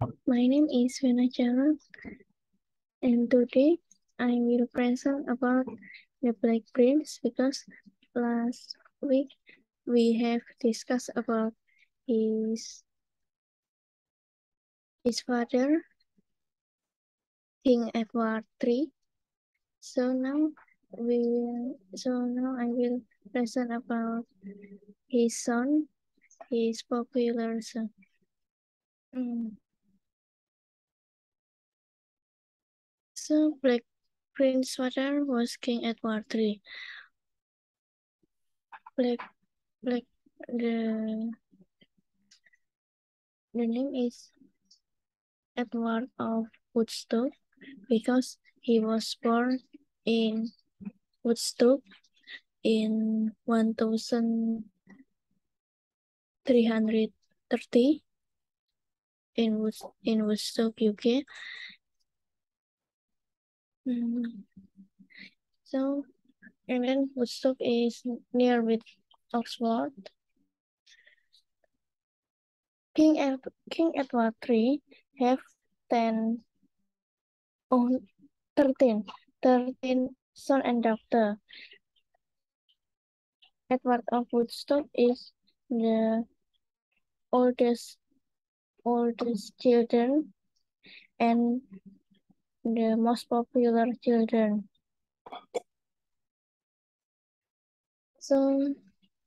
My name is Venachara, and today I will present about the Black Prince because last week we have discussed about his father, King Edward III. So now I will present about his son, his popular son. So Black Prince's father was King Edward III. Black Black the name is Edward of Woodstock because he was born in Woodstock in 1330 in Woodstock, UK. So, and then Woodstock is near with Oxford. King Edward III have 13 son and daughter. Edward of Woodstock is the oldest children and the most popular children. So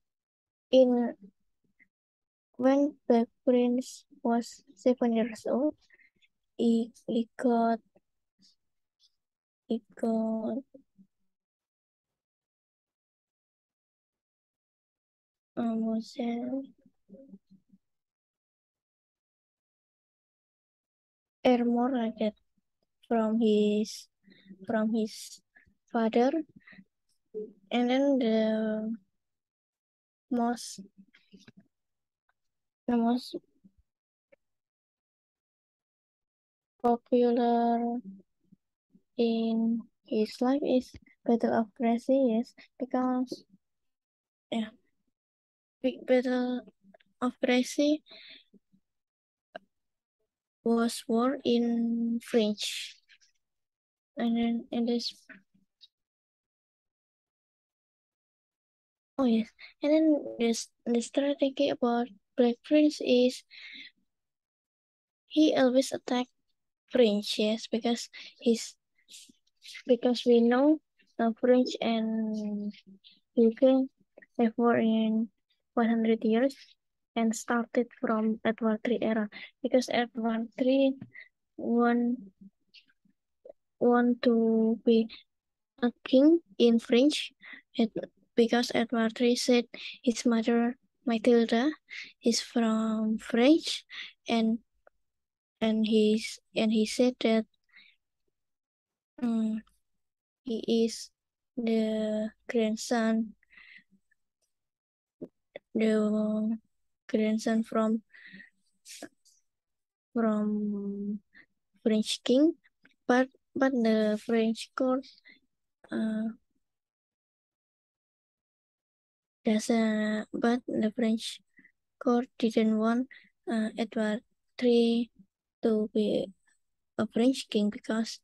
when the prince was 7 years old, he got almost armor like that from his father, and then the most popular in his life is Battle of Crecy, yes, because big Battle of Crecy was war in French, and then in this and then the strategy about Black Prince is he always attack French, yes, because we know French and UK have war in 100 years and started from Edward III era because Edward III want to be a king in French because Edward III said his mother Matilda is from French and he said that he is the grandson from French king, but the French court but the French court didn't want Edward III to be a French king because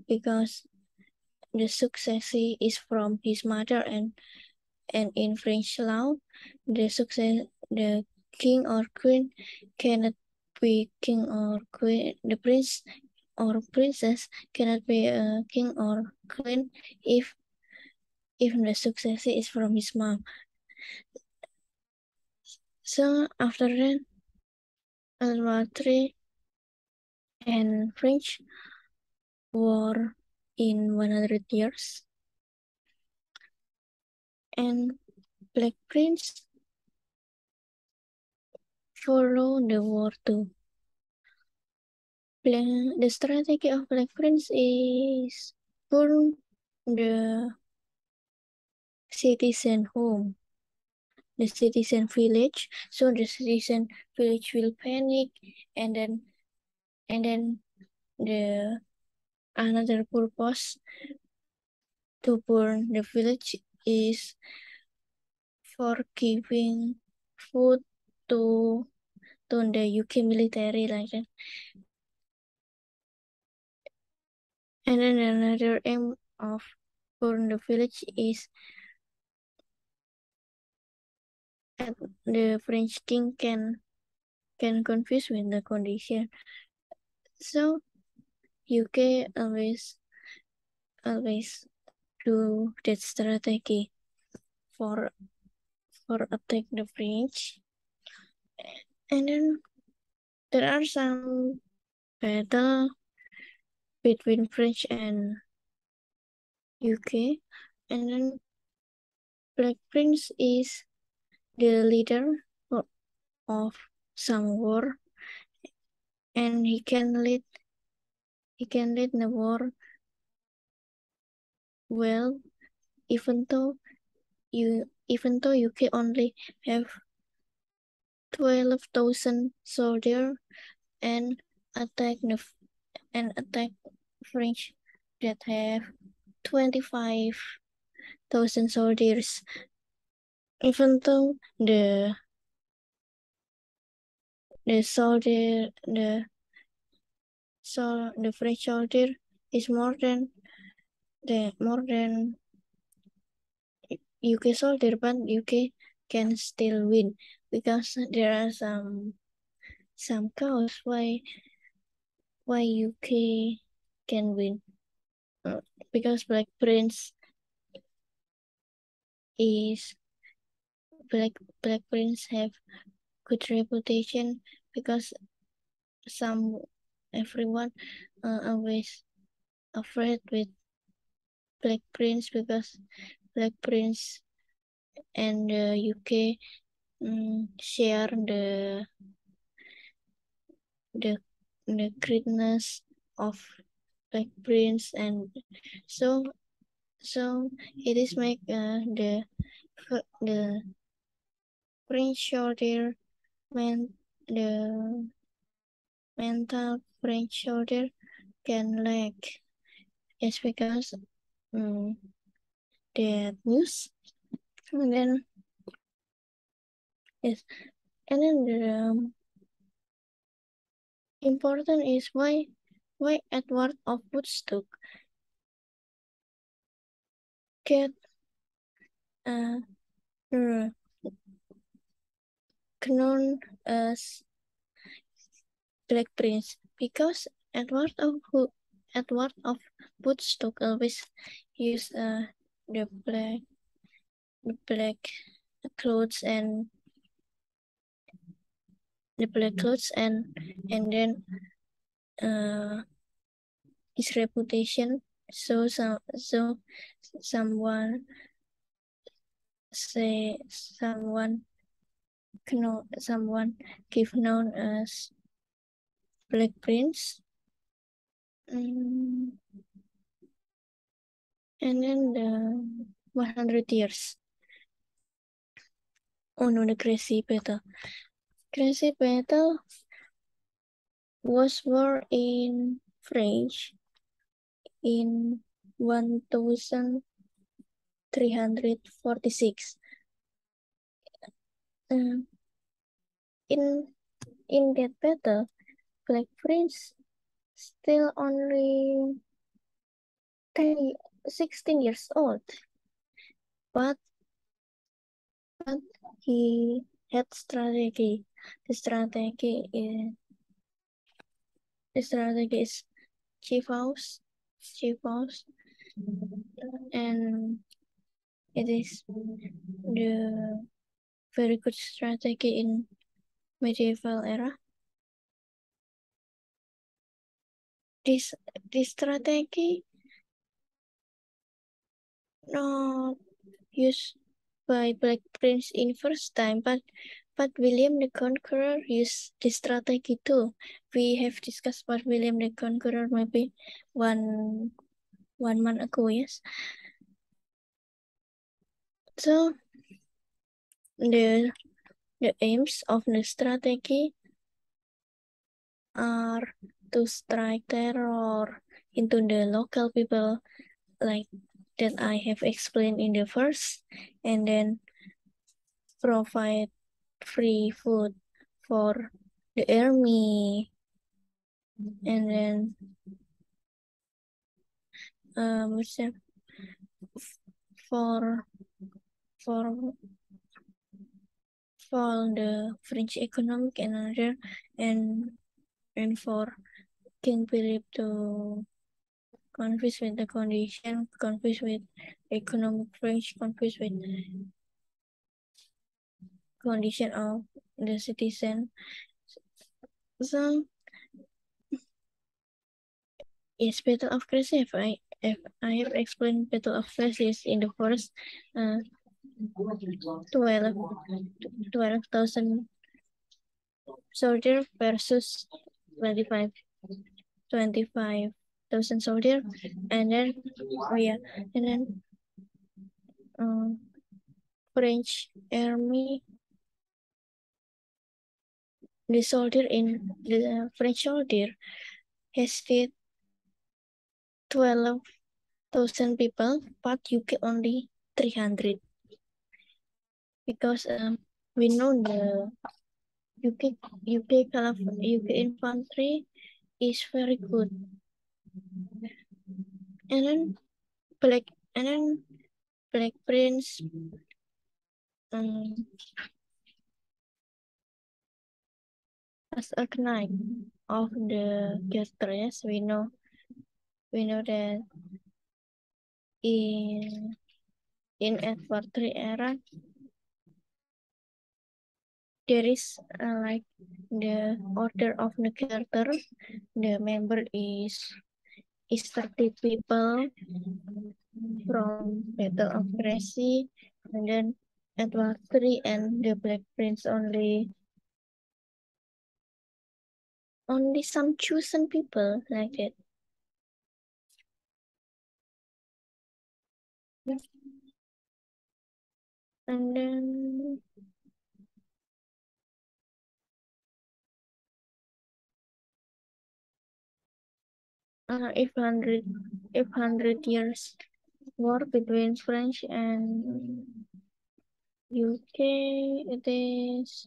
the succession is from his mother and in French law the king or queen cannot be king or queen. The prince or princess cannot be a king or queen if the succession is from his mom. So after that, Edward III and French war in 100 years, and Black Prince follow the war too. The strategy of Black Prince is burn the citizen home, the citizen village, so the citizen village will panic, and then the another purpose to burn the village is for giving food to the UK military like that. And then another aim of Burn the Village is that the French king can confuse with the condition. So UK always do that strategy for attack the French. And then there are some battle between French and UK, and then Black Prince is the leader of some war, and he can lead the war well, even though UK only have 12,000 soldiers and attack French that have 25,000 soldiers. Even though the soldier the French soldier is more than UK soldier, but UK can still win because there are some cause why UK can win. Because Black Prince have good reputation, because everyone always afraid with Black Prince, because Black Prince and the UK share the greatness of Black Prince, and so it is make the French soldier the mental French soldier can lack. Yes, because that news. And then yes, and then the important is why Edward of Woodstock get known as Black Prince, because Edward of Woodstock always use the black clothes and then his reputation. So someone give known as Black Prince. And then the 100 years. Oh no, the Crazy Battle. Crazy Battle was war in French in 1346. In that battle, Black Prince still only 16 years old, but he had strategy. The strategy is chief house, and it is the very good strategy in medieval era. This strategy not used by Black Prince in first time, but William the Conqueror used this strategy too. We have discussed about William the Conqueror maybe one month ago, yes. So the aims of the strategy are to strike terror into the local people, like that I have explained in the first, and then provide free food for the army, and then for for the French economic and for King Philip to confess with the condition, confess with economic French, confess with condition of the citizen. So yes, Battle of Crécy. If I have explained Battle of Crécy in the first 12,000 soldier versus 25,000 soldier, and then French army, the French soldier has 12,000 people, but UK only 300 because we know the UK infantry is very good, and then Black Prince as a knight of the Castres. We know that in Edward III era there is like the Order of the Garter. The member is 30 people from Battle of Crécy, and then Edward III and the Black Prince only some chosen people like that. And then if 100 years war between French and UK, it is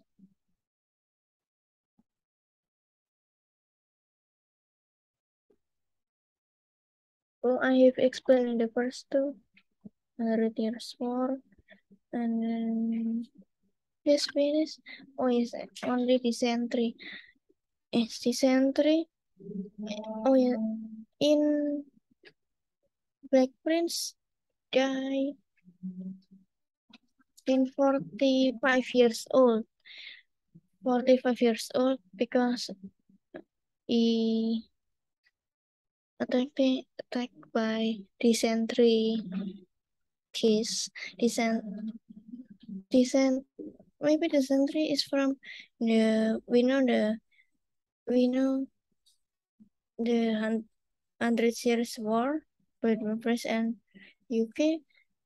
I have explained in the first 100 years war, and then this finish. Oh yes, only dysentery. It's dysentery. Oh yeah, in Black Prince died in 45 years old. 45 years old because he attacked by dysentery case. Maybe dysentery is from we know the 100 Years War between France and UK.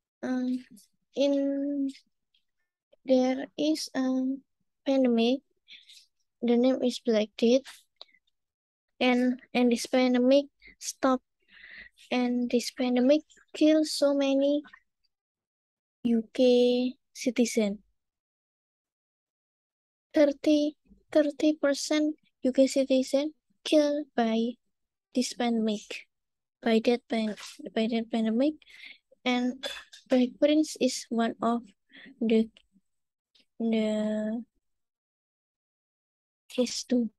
In there is a pandemic. The name is Black Death, and this pandemic stopped, and this pandemic killed so many UK citizens. 30% UK citizen killed by this pandemic, by that pandemic, and Black Prince is one of the case too.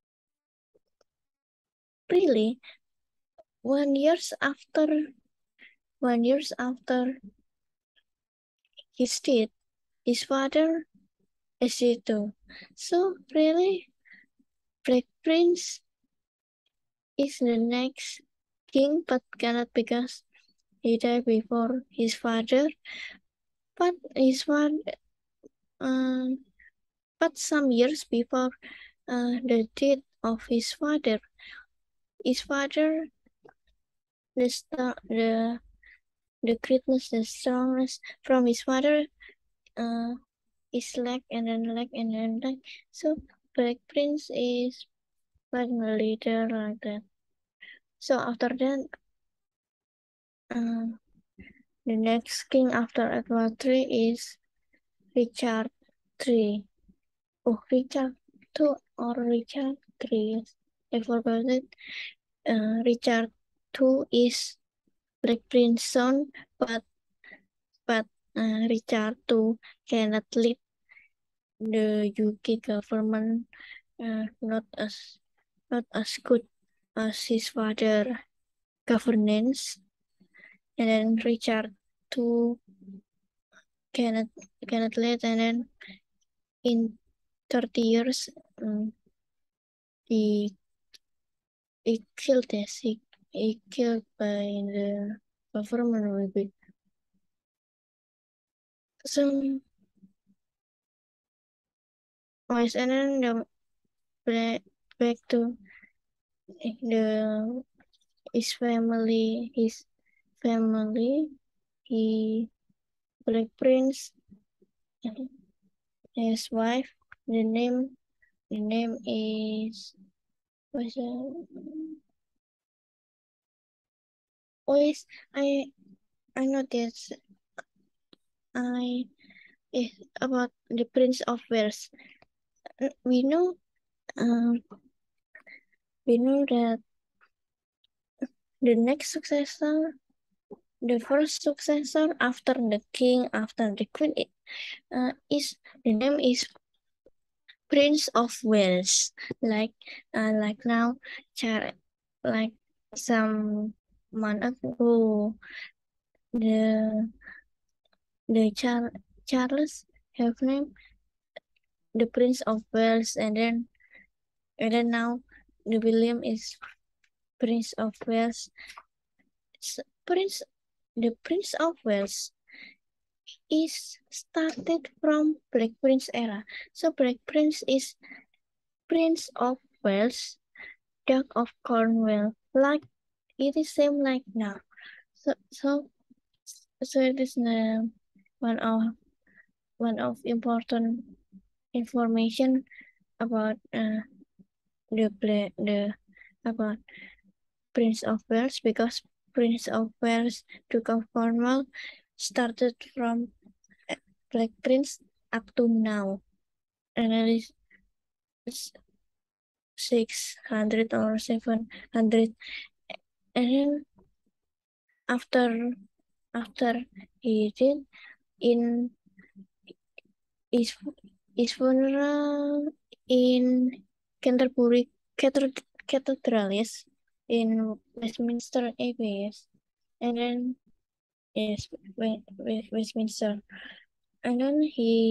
Really, 1 years after his death, his father is dead too. So really, Black Prince is the next king, but cannot because he died before his father. But but some years before the death of his father, the greatness, the strongness from his father is lack and then lack and then lack. So Black Prince is like a leader like that. So after that, the next king after Edward III is Richard III. Oh, Richard II or Richard III. I forgot it. Richard II is Black Prince's son, but Richard II cannot lead the UK government, not as good as his father governance, and then Richard II cannot lead, and then in 30 years he killed this. He killed by the government maybe. So and then back to his family. He Black Prince, his wife. The name is what's always I noticed about the Prince of Wales. We know that the next successor, the first successor after the king, after the queen, is the name is Prince of Wales. Like now, like some month ago, the Charles have named the Prince of Wales, and then now the William is Prince of Wales. The Prince of Wales is started from Black Prince era. So Black Prince is Prince of Wales, Duke of Cornwall. Like it is same like now. So it is one of important information about about Prince of Wales, because Prince of Wales, Duke of Cornwall, started from Black Prince up to now, and it is 600 or 700, and then after he did in his funeral in Canterbury Cathedral, yes, in Westminster Abbey, yes, and then yes, Westminster, and then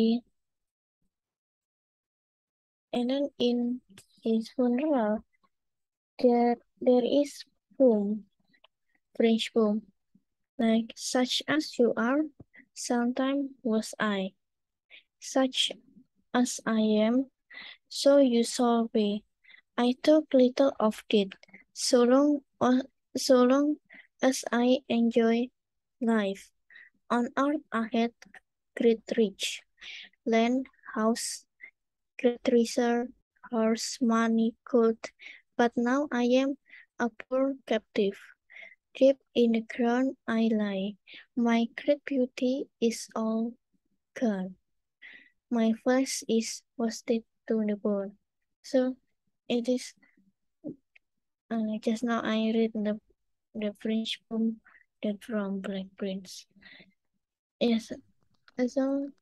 in his funeral there is French poem, like such as you are, sometime was I, such as I am, so you shall be. I took little of it, so long as I enjoy life. On earth I had great rich, land, house, great treasure, horse, money, gold, but now I am a poor captive. Deep in the ground I lie. My great beauty is all gone. My flesh is wasted to the bone. So it is just now I read the French poem that from Black Prince. Yes, so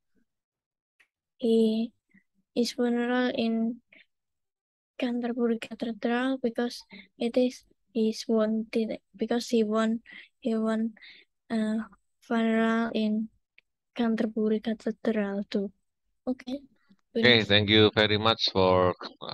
he is funeral in Canterbury Cathedral because it is his wanted, because he won funeral in Canterbury Cathedral too. Okay. Okay, thank you very much for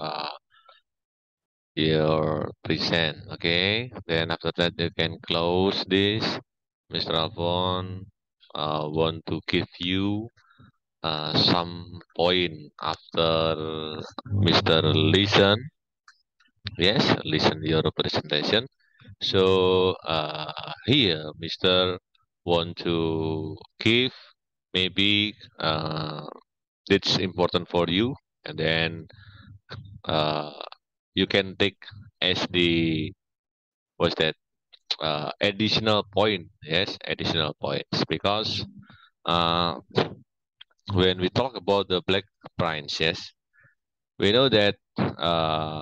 your present. Okay, then after that you can close this. Mr. Alphon want to give you some point after Mr. Listen. Yes, listen your presentation. So here, Mr. want to give maybe it's important for you, and then uh, you can take as the what's that additional point. Yes, additional points, because uh, when we talk about the Black Prince, yes, we know that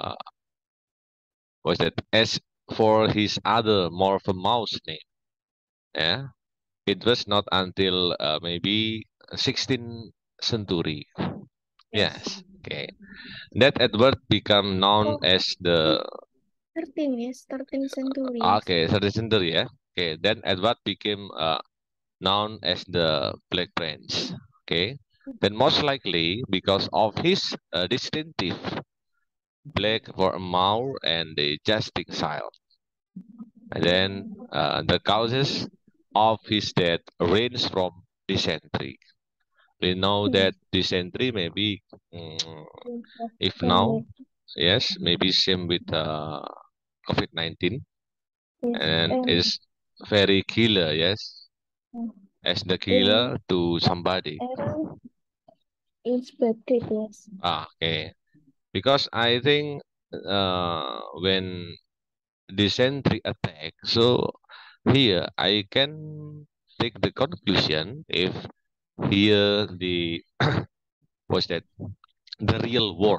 was that as for his other more famous name, Yeah, it was not until maybe 16th century. Yes. Okay. That Edward become known Oh, as the 13, yes, 13th century. okay 13th century. Yeah. Okay. Then Edward became known as the Black Prince. Okay. Then most likely because of his distinctive black for a mouth and the justice style. And then the causes of his death range from dysentery. We know Hmm. that dysentery maybe mm, if now, Yes, yes, maybe same with COVID-19 yes, and is very killer, yes, uh, as the in killer to somebody. Iran, inspected, yes. Okay, because I think when dysentery attack, so here I can take the conclusion if here the was that the real war.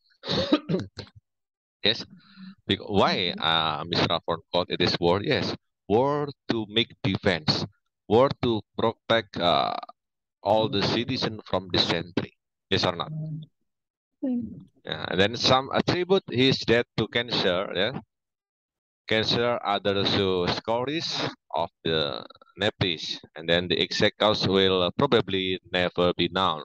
Yes, why Mr. Rafford called it is war? Yes, war to make defense, war to protect all the citizens from dysentery. Yes or not? Hmm. Yeah, and then some attribute his death to cancer. Yeah, cancer other so scories of the nepis, and then the exact cause will probably never be known.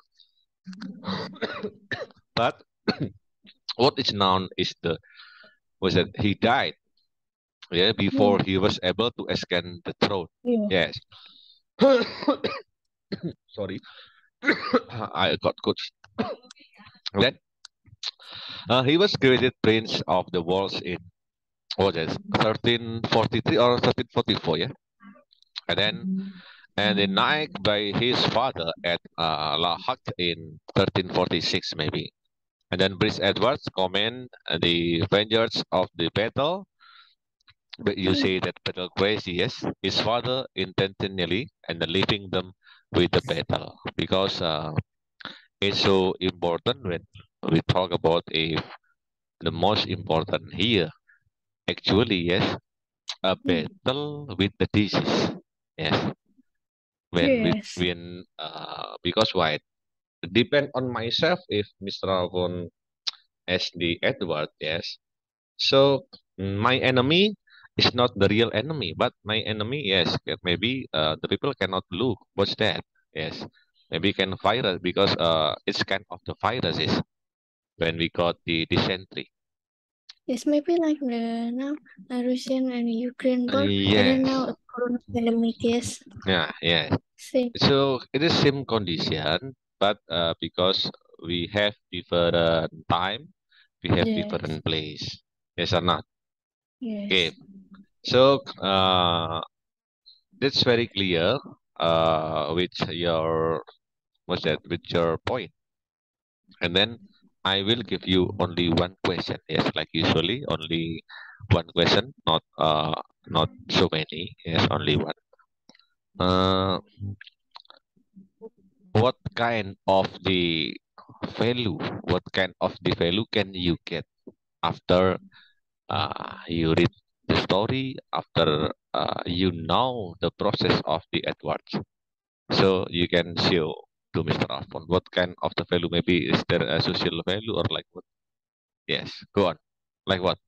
But what is known is the was that he died, yeah, before Yeah, he was able to ascend the throne. yeah. Yes. Sorry, I got good. Then he was created prince of the walls in what is 1343 or 1344, yeah. And then the knight by his father at Lahak in 1346 maybe. And then Prince Edward command the vanguards of the battle. But you Hmm. say that battle crazy, yes. His father intentionally and then leaving them with the battle because it's so important when we talk about if the most important here actually yes a Hmm. battle with the disease, yes, Yes. when because why depend on myself if Mr. Alvon as the Edward, yes. So my enemy is not the real enemy, but my enemy, yes, maybe the people cannot look. What's that? Yes, maybe can virus because it's kind of the viruses when we got the dysentery. Yes, maybe like the now Russian and Ukraine war, and then now Yes, a corona pandemic, yes. yeah, yeah. Same. So it is same condition, but because we have different time, we have Yes. different place. Yes or not? Okay. Yes. So that's very clear with your what's that with your point. And then I will give you only one question. Yes, like usually only one question, not so many. Yes, only one. Uh, what kind of the value? What kind of the value can you get after you read the story? After you know the process of the Edwards? So you can show to Mr. Afon what kind of the value. Maybe is there a social value or like what? Yes, go on. Like what?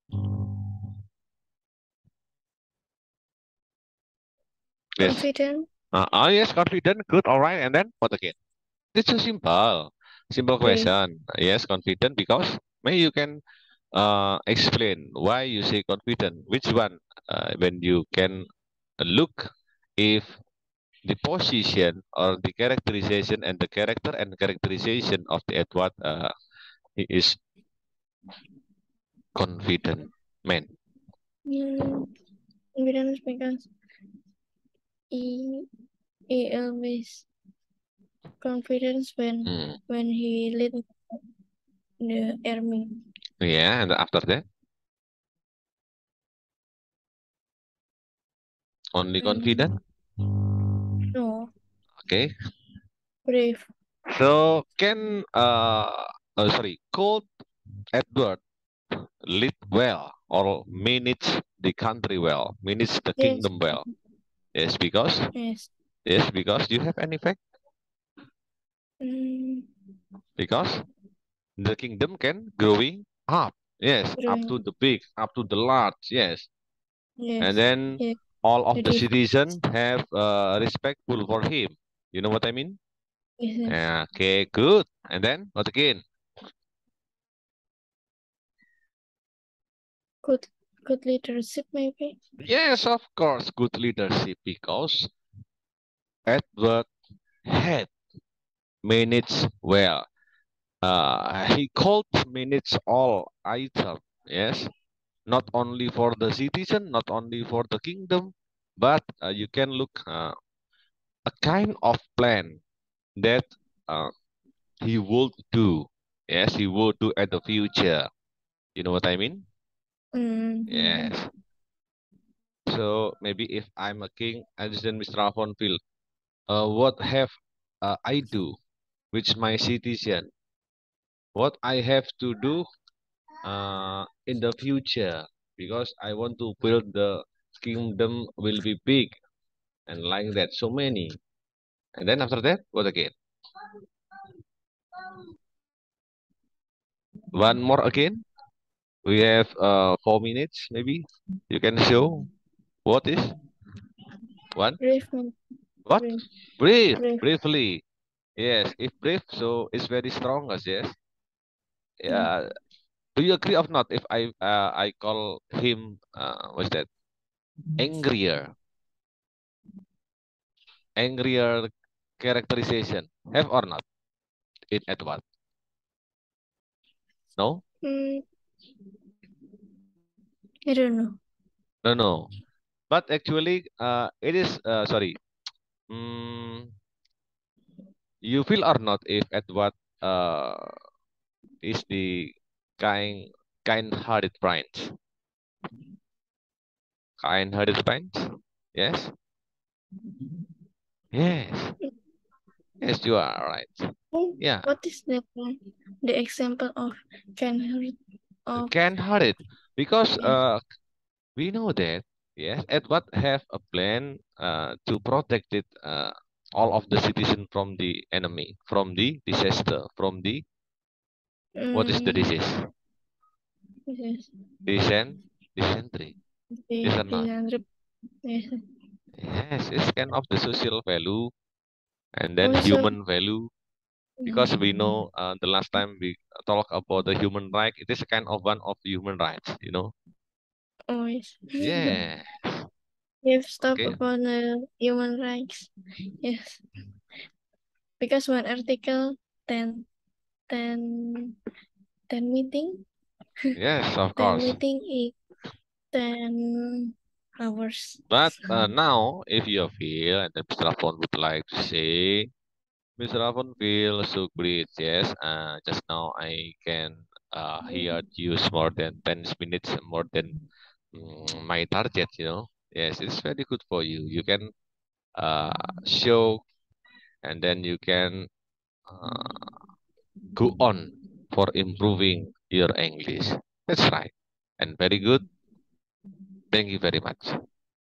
Yes. Confident. Yes, confident. Good. All right. And then what again? It's so simple. Simple Brave. question. Yes, confident because maybe you can explain why you say confident. Which one? When you can look if the position or the characterization and the character and characterization of the Edward he is confident man. Hmm. Confidence because he, he always confidence Mm. when he lead the army. Yeah, and after that, only confident. Mm, no, Okay. brave. So can oh, sorry, could Edward lead well or manage the country well, manage the Yes, kingdom well? Yes, because Yes. you have any fact? Because the kingdom can growing up. Yes, up to Growing. the big, up to the large. Yes, and Yes. then Yeah. all of The the different. citizens have respectful for him. You know what I mean? Yes. Yes. Okay, good. And then what again? Good. Good leadership, maybe. Yes, of course, good leadership because Edward had managed well. He could manage all items. Yes, not only for the citizen, not only for the kingdom, but you can look a kind of plan that uh, he would do. Yes, he would do at the future. You know what I mean? Mm-hmm. Yes. So maybe if I'm a king, I just then Mr. Afonville, what have I do with my citizen? What I have to do in the future? Because I want to build the kingdom will be big and like that, so many. And then after that, what again? One more again. We have 4 minutes, maybe. You can show what is one. Brave man. What? Brave. Brave, Brave. bravely. Yes, if brave, so it's very strong, as yes. Yeah. Yeah. Do you agree or not? If I call him what's that? Angrier, angrier characterization. Have or not? In Edward? No, Mm, I don't know. no, no. But actually, it is sorry. Mm, you feel or not if Edward uh is the kind kind-hearted prince? Kind-hearted prince? Yes, yes, yes. You are right. Oh, Yeah, what is the example of can hurt of kind-hearted because yes. we know that yes, Edward have a plan to protect it all of the citizens from the enemy, from the disaster, from the what is the Mm, disease? yes. Dysentery. Is The or not? the yes. Yes, it's kind of the social value and then Also, human value because we mm, know the last time we talk about the human right, it is a kind of one of human rights, you know. oh yes. Yeah. We have stuff Okay. about the human rights. Yes. Because one article 10 10 10 meeting Yes, of 10 course. meeting is 10 hours. But now, if you feel and then Mr. Afon would like to say, Mr. Afon feel so great. Yes, just now I can hear you more than 10 minutes, more than my target, you know. Yes, it's very good for you. You can uh, show and then you can uh, go on for improving your English. That's right. And very good. Thank you very much.